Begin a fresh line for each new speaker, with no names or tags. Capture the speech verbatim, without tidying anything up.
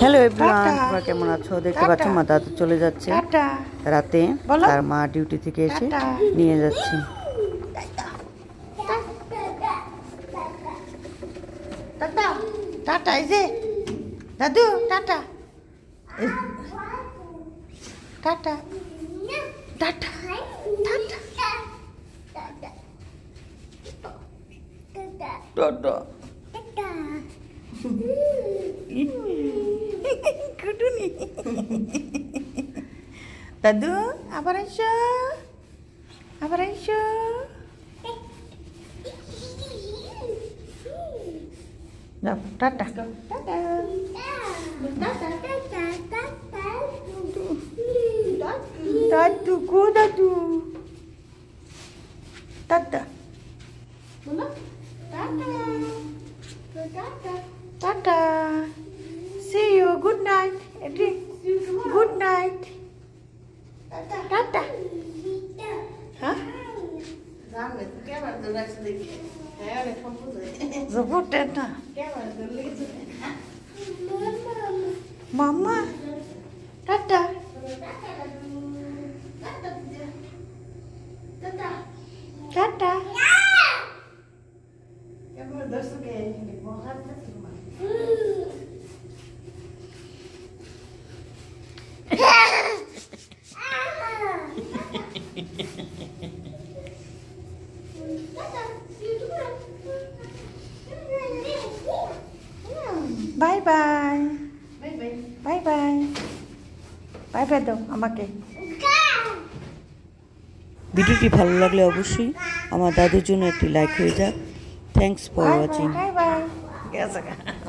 Hello everyone, তোমরা কেমন আছো? দেখতে পাচ্ছ মা দাদু চলে যাচ্ছে রাতে, আর মা ডিউটি থেকে এসে নিয়ে যাচ্ছে।
টাটা, এই যে দাদু tata, tata tata tata tata কুটুনি দাদু আবার এসো, আবার এসো। যাও টাটা টাটা দাদু গো দাদু টাটা বলো tata tata tata. See you. Good night. Good night. Tata. Hah? Sebut Tata. Mama. Tata. Tata. Bye bye. Bye bye. Bye bye. Bye bye দাও আমাকে।
ভিডিওটি ভালো লাগলে অবশ্যই আমার দাদুর জন্য একটি লাইক হয়ে যাক। Thanks for watching.
Bye by.